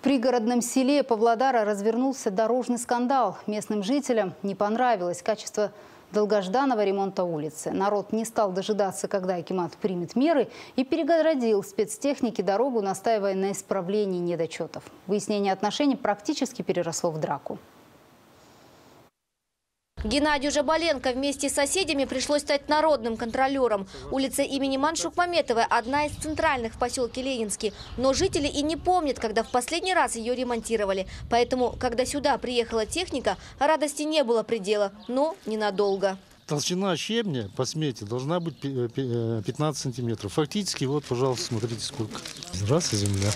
пригородном селе Павлодара развернулся дорожный скандал. Местным жителям не понравилось качество долгожданного ремонта улицы. Народ не стал дожидаться, когда акимат примет меры, и перегородил спецтехнике дорогу, настаивая на исправлении недочетов. Выяснение отношений практически переросло в драку. Геннадию Жабаленко вместе с соседями пришлось стать народным контролером. Улица имени Маншук-Маметовой – одна из центральных в поселке Ленинский. Но жители и не помнят, когда в последний раз ее ремонтировали. Поэтому, когда сюда приехала техника, радости не было предела, но ненадолго. Толщина щебня по смете должна быть 15 сантиметров. Фактически, вот, пожалуйста, смотрите сколько. Раз и земля.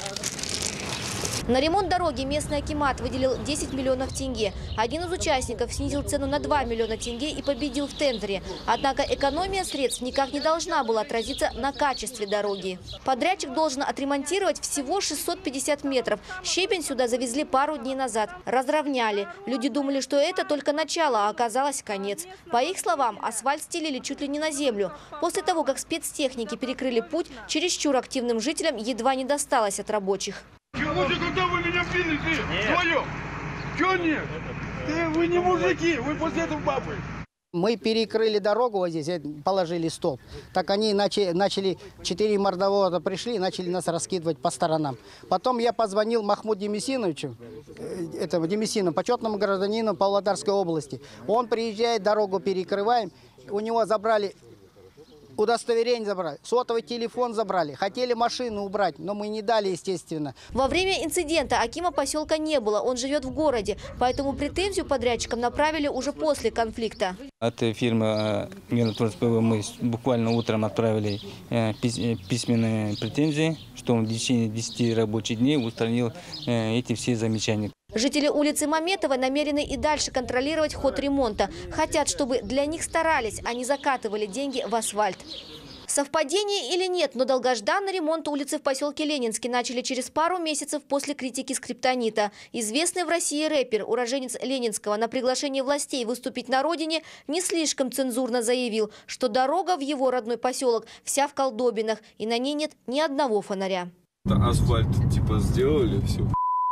На ремонт дороги местный акимат выделил 10 миллионов тенге. Один из участников снизил цену на 2 миллиона тенге и победил в тендере. Однако экономия средств никак не должна была отразиться на качестве дороги. Подрядчик должен отремонтировать всего 650 метров. Щебень сюда завезли пару дней назад. Разровняли. Люди думали, что это только начало, а оказалось конец. По их словам, асфальт стелили чуть ли не на землю. После того, как спецтехники перекрыли путь, чересчур активным жителям едва не досталось от рабочих. Лучше, когда вы меня били, ты вдвоем. Чего нет? Вы не мужики, вы после этого бабы. Мы перекрыли дорогу вот здесь, положили столб. Так они начали, 4 мордовода пришли и начали нас раскидывать по сторонам. Потом я позвонил Махмуду Демесиновичу, почетному гражданину Павлодарской области. Он приезжает, дорогу перекрываем, у него забрали... Удостоверение забрали, сотовый телефон забрали, хотели машину убрать, но мы не дали, естественно. Во время инцидента акима поселка не было, он живет в городе, поэтому претензию подрядчикам направили уже после конфликта. От фирмы мы буквально утром отправили письменные претензии, что он в течение 10 рабочих дней устранил эти все замечания. Жители улицы Маметовой намерены и дальше контролировать ход ремонта. Хотят, чтобы для них старались, а не закатывали деньги в асфальт. Совпадение или нет, но долгожданный ремонт улицы в поселке Ленинский начали через пару месяцев после критики скриптонита. Известный в России рэпер, уроженец Ленинского, на приглашение властей выступить на родине не слишком цензурно заявил, что дорога в его родной поселок вся в колдобинах, и на ней нет ни одного фонаря. Асфальт типа сделали, все.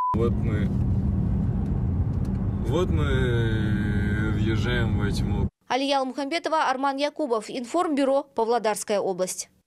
Вот мы въезжаем в эти. Алия Алмухамбетова, Арман Якубов, Информбюро, Павлодарская область.